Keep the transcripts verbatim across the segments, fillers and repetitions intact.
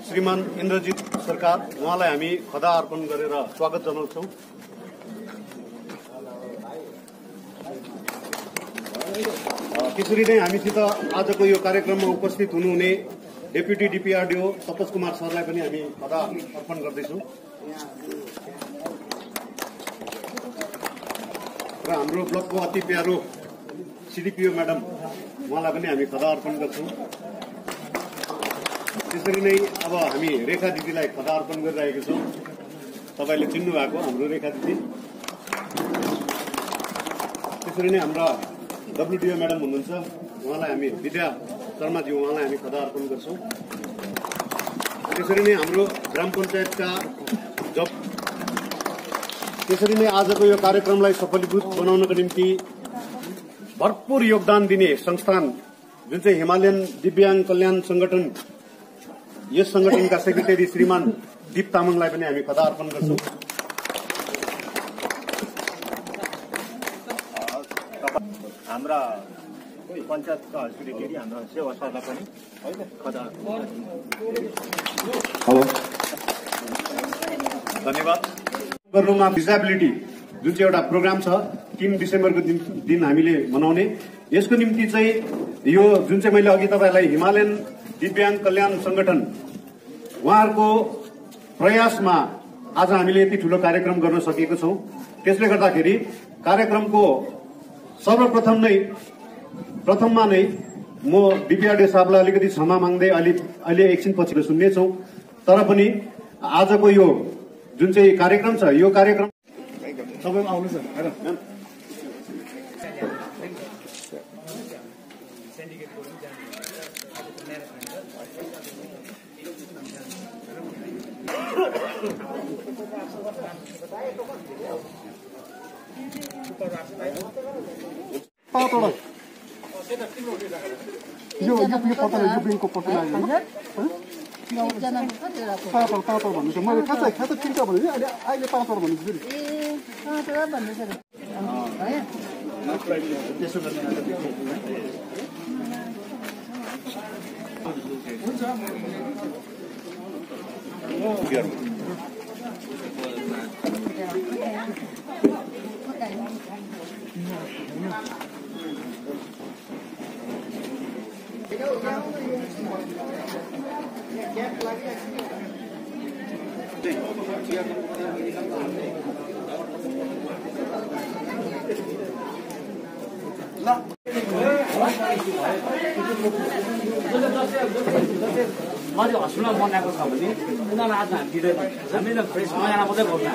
श्रीमान इन्द्रजित सरकार उहाँलाई हामी खदा अर्पण गरेर स्वागत जनाउँछौं। त्यसरी नै हामीसित आजको यो कार्यक्रममा उपस्थित हुनुहुने डेप्युटी डिपिआरडिओ तपस कुमार सरलाई पनि हामी खदा अर्पण गर्दैछौं र हाम्रो ब्लकको अति प्यारो सिडिपिओ म्याडम उहाँलाई पनि हामी खदा अर्पण गर्छौं। त्यसरी नै अब हामी रेखा दिदीलाई खदा अर्पण गरिरहेका छौं। तपाईले चिन्नु भएको हाम्रो रेखा दिदी। त्यसरी नै हाम्रा डब्ल्युडिओ म्याडम हुनुहुन्छ, उहाँलाई हामी विद्या शर्माजी उहाँलाई हामी खदा अर्पण गर्छौं। त्यसरी नै हाम्रो ग्राम पञ्चायतका जब त्यसरी नै आजको यो कार्यक्रमलाई सफलीभूत बनाउनको निम्ति भरपूर योगदान दिने संस्थान जुन चाहिँ हिमालयन दिव्याङ्ग कल्याण संगठन, यस संगठनका सेक्रेटरी श्रीमान दीप तामाङलाई पनि हामी खदा अर्पण गर्छौं। हाम्रा पञ्चायतका सेक्रेटरी हाम्रा सेवा सरलाई पनि खदा धन्यवाद। रूममा डिसेबिलिटी जुन चाहिँ एउटा प्रोग्राम छ तीन डिसेम्बरको दिन, दिन हामीले मनाउने, यसको निम्ति चाहिँ यो जुन चाहिँ मैले अघि तपाईलाई हिमालयन दिव्याङ्ग कल्याण संगठन उहाँहरूको प्रयासमा आज हामीले यति ठूलो कार्यक्रम गर्न सकेको छौं। त्यसले गर्दाखेरि कार्यक्रमको सर्वप्रथम नै प्रथममा नै म डिपिआरडी साहबलाई अलिकति क्षमा माग्दै अलि अहिले एकछिन पछि सुन्नेछौं। तर पनि आजको यो जुन चाहिँ कार्यक्रम छ यो कार्यक्रम सबैमा आउनुहोस् न। यो यो यो पत्ता यो ब्याङ्कको पत्ता लाग्यो पाँचवटा पाँचवटा भन्दैछ। मैले खाँचा खाँचा चिन्छ भने अहिले अहिले पाँचवटा भन्दैछु फेरि। मैले हस्पिटल बनाएको छ भने उनीहरू आज हामी दिँदैन, हामी त फ्रेस नयाँ मात्रै बोल्न।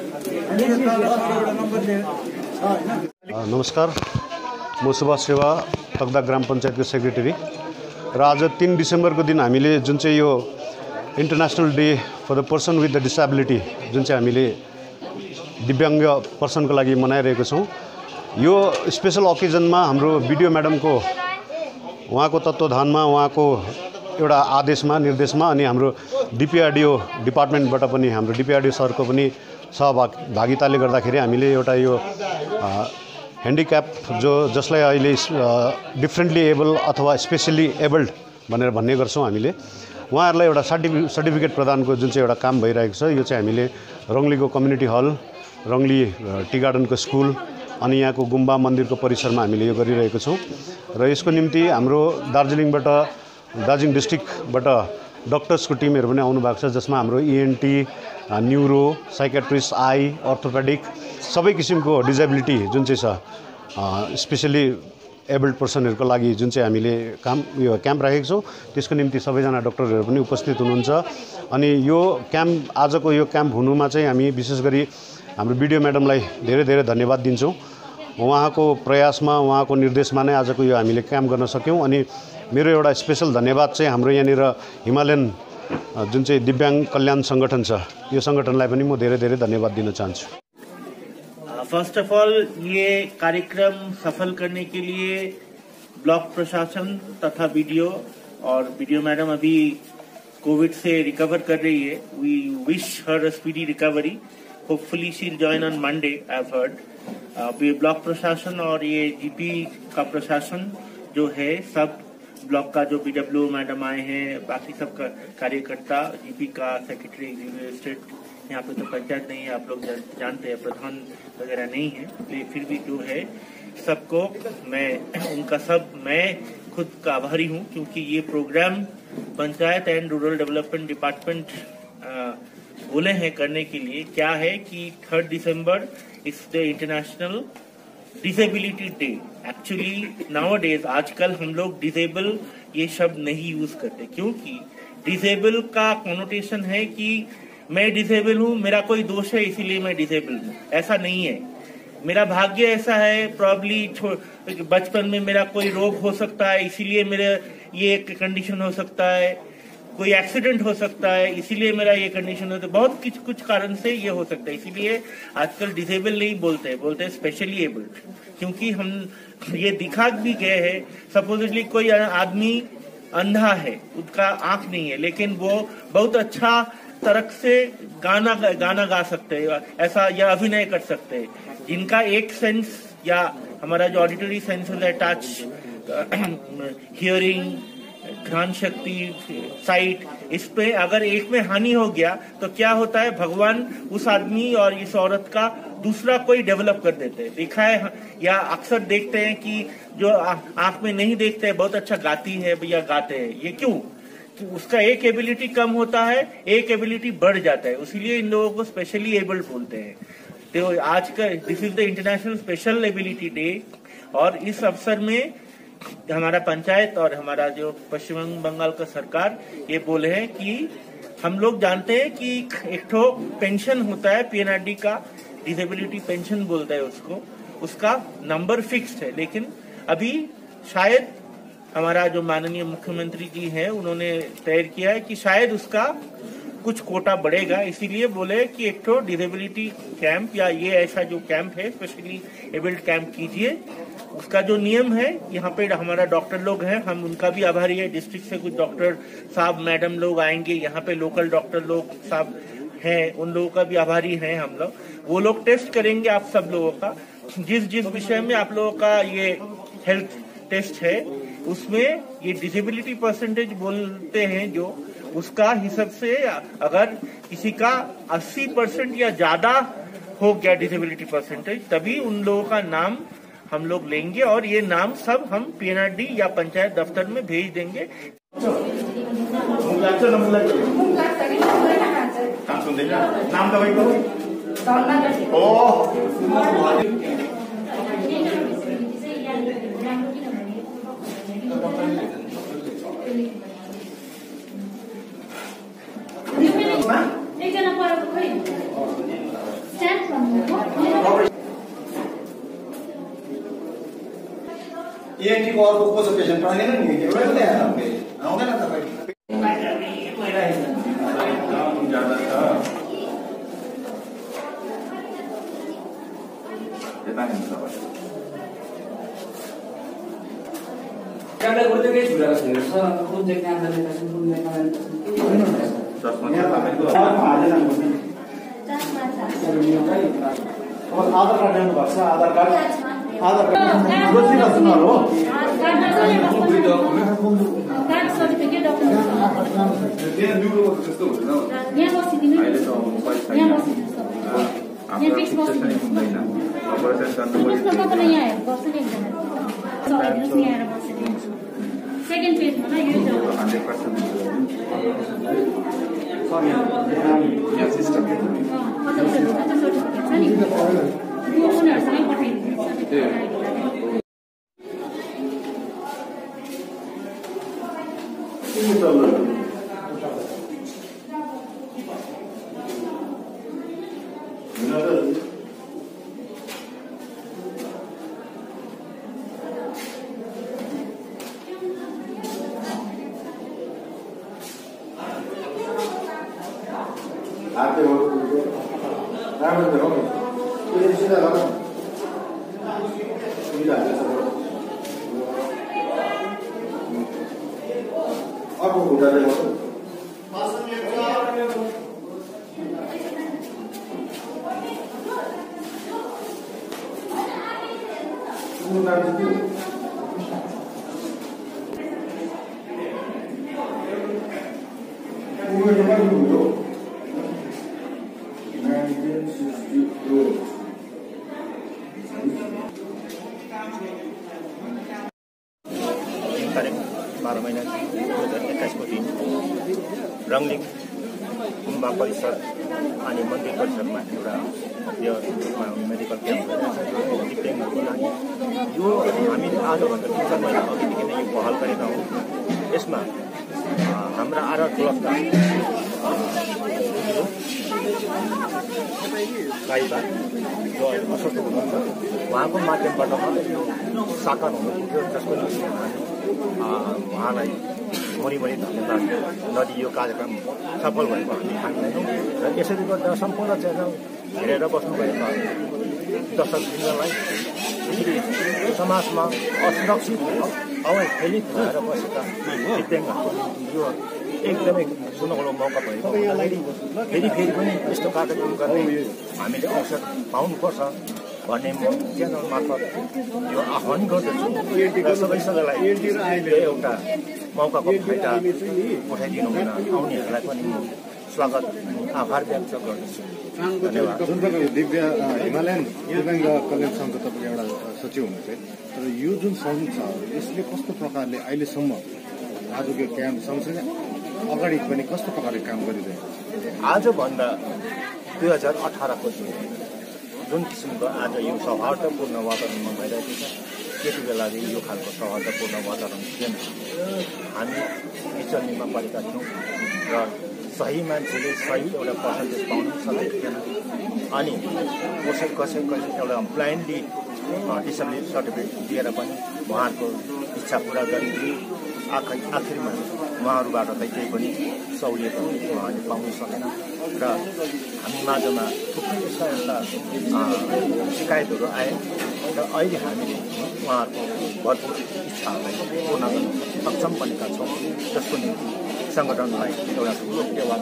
नमस्कार, म सुभाष सेवा तकदा ग्राम पञ्चायतको सेक्रेटरी र आज तीन डिसेम्बरको दिन हामीले जुन चाहिँ यो international day for the person with the disability जुन चाहिँ हामीले दिव्याङ्ग पर्सनको लागि मनाइरहेको छौँ। यो स्पेशल अकेजनमा हाम्रो बिडिओ म्याडमको उहाँको तत्त्वधानमा, उहाँको एउटा आदेशमा निर्देशमा अनि हाम्रो डिपिआरडिओ डिपार्टमेन्टबाट पनि हाम्रो डिपिआरडिओ सरको पनि सहभागिताले गर्दाखेरि हामीले एउटा यो ह्यान्डिक्याप जो जसलाई अहिले डिफ्रेन्टली एबल अथवा स्पेसली एबल्ड भनेर भन्ने गर्छौँ हामीले, उहाँहरूलाई एउटा सर्टिफि सर्टिफिकेट प्रदानको जुन चाहिँ एउटा काम भइरहेको छ। यो चाहिँ हामीले रङ्गलीको कम्युनिटी हल, रङ्गली टी गार्डनको स्कुल अनि यहाँको गुम्बा मन्दिरको परिसरमा हामीले यो गरिरहेको छौँ। र यसको निम्ति हाम्रो दार्जिलिङबाट दार्जिलिङ डिस्ट्रिक्टबाट डक्टर्सको टिमहरू पनि आउनु भएको छ, जसमा हाम्रो ENT, neuro, psychiatrist, eye, orthopaedic सबै किसिमको डिजेबिलिटी जुन चाहिँ छ स्पेसली एबल्ड पर्सनहरूको लागि जुन चाहिँ हामीले काम यो क्याम्प राखेको छौँ, त्यसको निम्ति सबैजना डक्टरहरू पनि उपस्थित हुनुहुन्छ। अनि यो क्याम्प आजको यो क्याम्प हुनुमा चाहिँ हामी विशेष गरी हाम्रो बिडिओ म्याडमलाई धेरै धेरै धन्यवाद दिन्छौँ। उहाँको प्रयासमा, उहाँको निर्देशमा नै आजको यो हामीले क्याम्प गर्न सक्यौँ। अनि मेरो एउटा स्पेशल धन्यवाद चाहिँ हाम्रो यहाँनिर हिमालयन जुन चाहिँ दिव्याङ्ग कल्याण संगठन छ, यो संगठनलाई पनि म धेरै धेरै धन्यवाद दिन चाहन्छु। फर्स्ट ऑफ ऑल ये कार्यक्रम सफल करने के लिए ब्लॉक प्रशासन तथा बीडीओ और बीडीओ मैडम अभी कोविड से रिकवर कर रही है। We wish her a speedy recovery. Hopefully she will join on Monday, I have heard. Block प्रशासन और ये जीपी का प्रशासन जो है सब ब्लॉक का जो बीडब्ल्यू मैडम आए हैं, बाकी सब का कार्यकर्ता, जीपी का सेक्रेटरी स्टेट, यहाँ पे तो पंचायत नहीं है, आप लोग जानते हैं, प्रधान वगैरह नहीं है, इसलिए फिर भी जो है सबको मैं उनका सब मैं खुद का आभारी हूँ, क्योंकि ये programme panchayat and rural development department बोले हैं करने के लिए। क्या है कि third December is the international disability day. Actually nowadays आजकल हम लोग डिसेबल ये शब्द नहीं यूज करते, क्योंकि डिसेबल का कॉनोटेशन है कि मैं डिसेबल हूँ, मेरा कोई दोष है इसीलिए मैं डिसेबल हूँ। ऐसा नहीं है, मेरा भाग्य ऐसा है, प्रॉब्ली बचपन में मेरा कोई रोग हो सकता है इसीलिए मेरा ये एक कंडीशन हो सकता है, कोई एक्सीडेंट हो सकता है इसीलिए मेरा ये कंडीशन होता है, बहुत कुछ कुछ कारण से ये हो सकता है। इसीलिए आजकल डिसेबल नहीं बोलते हैं, बोलते हैं स्पेशली एबल्ड, क्योंकि हम ये दिखा भी गए हैं। सपोजिटली कोई आदमी अंधा है, उसका आंख नहीं है, लेकिन वो बहुत अच्छा तरह से गाना गाना गा सकते हैं ऐसा, या अभिनय कर सकते हैं। जिनका एक सेंस या हमारा जो ऑडिटरी सेंस होता है, टच, हियरिंग, घ्राण शक्ति, साइट, इस पे अगर एक में हानि हो गया तो क्या होता है, भगवान उस आदमी और इस औरत का दूसरा कोई डेवलप कर देते हैं। देखा है या अक्सर देखते हैं कि जो आंख में नहीं देखते हैं बहुत अच्छा गाती है भैया, गाते हैं, ये क्यों? तो उसका एक एबिलिटी कम होता है, एक एबिलिटी बढ़ जाता है, इसीलिए इन लोगों को स्पेशली एबल्ड बोलते हैं। तो आज का this is the international special ability day, और इस अवसर में हमारा पंचायत और हमारा जो पश्चिम बंगाल का सरकार ये बोले हैं कि हम लोग जानते हैं कि एक ठो पेंशन होता है पीएनआरडी का, डिसेबिलिटी पेंशन बोलता है उसको, उसका नंबर फिक्स्ड है, लेकिन अभी शायद हमारा जो माननीय मुख्यमंत्री जी हैं उन्होंने तय किया है कि शायद उसका कुछ कोटा बढ़ेगा, इसीलिए बोले कि एक तो डिसेबिलिटी कैंप या ये ऐसा जो कैंप है स्पेशली एबल्ड कैंप कीजिए। उसका जो नियम है, यहाँ पे हमारा डॉक्टर लोग हैं, हम उनका भी आभारी है, डिस्ट्रिक्ट से कुछ डॉक्टर साहब मैडम लोग आएंगे, यहाँ पे लोकल डॉक्टर लोग साहब हैं, उन लोगों का भी आभारी हैं हम लोग। वो लोग टेस्ट करेंगे आप सब लोगों का, जिस जिस विषय में आप लोगों का ये हेल्थ टेस्ट है उसमें ये डिसेबिलिटी परसेंटेज बोलते हैं जो, उसका हिसाब से अगर किसी का अस्सी परसेंट या ज्यादा हो गया डिसेबिलिटी परसेंटेज, तभी उन लोगों का नाम हम लोग लेंगे और ये नाम सब हम पीएनआरडी या पंचायत दफ्तर में भेज देंगे। नाम तपाईँको? एकजना परेको खोइ स्ट्यान्ड भन्नुभयो। इएनटीको अर्को कसो पेसेन्ट पठाइदिनु नि, एउटै मात्रै आएर आउँदैन तपाईँ? क्यामेरा गुरुले केही छुटेको छैन सर, कुन चाहिँ क्यामेरा पेसेन्ट कुन चाहिँ क्यामेरा पेसेन्ट आधार कार्ड ल्याउनु भएको छ, आधार कार्ड आधार कार्ड रोजी नसुनार हो, कार्ड सर्टिफिकेट डकुमेन्ट यहाँ न्युरो जस्तो हुँदैन, यहाँ बसिदिनु, यहाँ बसिदिनु, यहाँ फिक्स बसिदिनु, बुझ्नु तपाईँलाई यहाँ हेल्प गर्छु नि एकजना, सघाइदिनुहोस् नि यहाँ आएर बसिदिनुहोस्। सेकेन्ड पेजमा ल यो यहाँ सिस्टम सर्टिफिकेट छ नि, उनीहरूसँगै पठाइदिनु सर्टिफिकेट। आते हो राम्रो हो नि सिधा गर्नु सुविधा अर्को खुट्टाले गर्नु तारिक बाह्र महिना दुई हजार एक्काइसको दिन रङलिङ गुम्बा परिसर अनि मन्दिर परिसरमा एउटा यो मेडिकल क्याम्प दिव्याङ्गहरूको लागि यो हामीले आजभन्दा तिन चार महिना अघिदेखि नै यो पहल गरेका हौँ। यसमा हाम्रा आरा क्लबका गाईबा जो अहिले अस्वस्थ हुनुहुन्छ उहाँको माध्यमबाट मात्रै यो साकार हुनुहुन्थ्यो, जसको निम्ति उहाँलाई मरिमरि धन्यवाद नदियो कार्यक्रम सफल भएको हामी ठान्दैनौँ। र यसरी गर्दा सम्पूर्ण च्यानल हेरेर बस्नुभएका दर्शकवृन्दलाई यसरी समाजमा असुरक्षित अवहेलित भएर बसेका दिव्याङ्गहरूको निम्ति यो एकदमै सुनौलो मौका भएको फेरि फेरि पनि यस्तो कार्यक्रम गर्ने हामीले अवसर पाउनुपर्छ भन्ने म च्यानल मार्फत यो आह्वान गर्दछु। र सबै सबैलाई यो एउटा मौकाको फाइदा उठाइदिनु हुन आउनेहरूलाई पनि म स्वागत आभार व्यक्त गर्दछु। धन्यवाद। जुन प्रकारले दिव्य हिमालयन दिव्याङ्ग कल्याण सङ्घको तपाईँको एउटा सचिव हुनुहुन्छ, तर यो जुन सङ्घ छ यसले कस्तो प्रकारले अहिलेसम्म आजको क्याम्प सँगसँगै अगाडि पनि कस्तो प्रकारले काम गरिरहेको छ? आजभन्दा दुई हजार अठारको जुन जुन किसिमको आज यो सौहार्दपूर्ण वातावरणमा भइरहेको छ, त्यति बेलादेखि यो खालको सौहार्दपूर्ण वातावरण थिएन। हामी बिचल्लीमा परेका थियौँ र सही मान्छेले सही एउटा पर्सेन्टेज पाउन सकेको थिएन। अनि कसै कसै कसै एउटा ब्लाइन्डली डिसेबिलिटी सर्टिफिकेट दिएर पनि उहाँहरूको इच्छा पुरा गरिदिए। आखिर आखिरमा उहाँहरूबाट चाहिँ केही पनि सहुलियतहरू उहाँले पाउन सकेन र हामी माझमा थुप्रै यस्ता यस्ता शिकायतहरू आए र अहिले हामीले उहाँहरूको भरपूर इच्छाहरूलाई पूर्ण गर्न सक्षम बनेका छौँ, जसको निम्ति सङ्गठनलाई एउटा ठुलो टेवा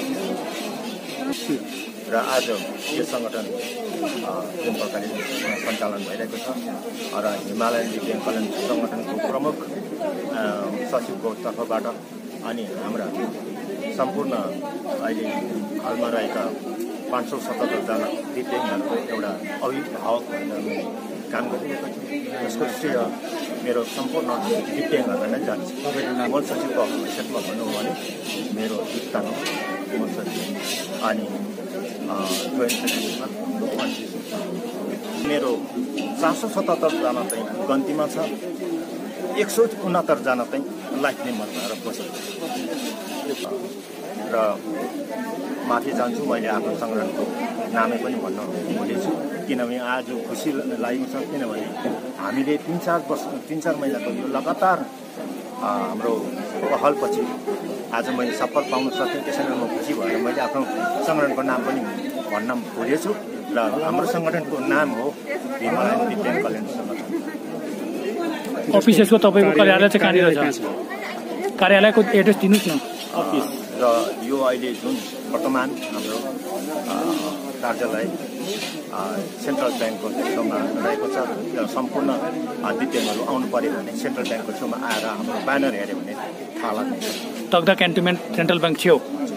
र आज यो सङ्गठन जुन प्रकारले सञ्चालन भइरहेको छ र हिमालयन दिव्याङ्ग कल्याण सङ्गठनको प्रमुख सचिवको तर्फबाट अनि हाम्रा सम्पूर्ण अहिले हालमा रहेका पाँच सौ सतहत्तरजना दिव्याङ्गहरूको एउटा अभिभावक भएर काम गरिरहेको छु। यसको श्रेय मेरो सम्पूर्ण दिव्याङ्गहरूलाई नै जान्छ। मूल सचिवको हैसियतमा भन्नु हो भने मेरो युक्तान मूल सचिव अनि जोइन्ट सचिवमा मेरो चार सौ सतहत्तरजना चाहिँ गन्तीमा छ, एक सौ उनहत्तरजना चाहिँ लाइफ मेम्बर भएर बसेको छ। र माथि जान्छु, मैले आफ्नो सङ्गठनको नामै पनि भन्न भुलेछु, किनभने आज खुसी लागेको छ, किनभने हामीले तिन चार वर्ष तिन चार महिनाको यो लगातार हाम्रो पहलपछि आज मैले सफल पाउन सकेँ। त्यसैले म खुसी भएर मैले आफ्नो सङ्गठनको नाम पनि भन्न भुलेछु र हाम्रो सङ्गठनको नाम हो हिमालयन दिव्याङ्ग कल्याण सङ्गठन। अफिसको तपाईँको कार्यालय चाहिँ कहाँनिर छ? कार्यालयको एड्रेस दिनुहोस् न। अफिस र यो अहिले जुन वर्तमान हाम्रो कार्यालय सेन्ट्रल ब्याङ्कको छेउमा रहेको छ र सम्पूर्ण दिव्याङ्गहरू आउनु पऱ्यो भने सेन्ट्रल ब्याङ्कको छेउमा आएर हाम्रो ब्यानर हेऱ्यो भने थाहा लाग्छ। तग्दा क्यान्टोनमेन्ट सेन्ट्रल ब्याङ्क छेउ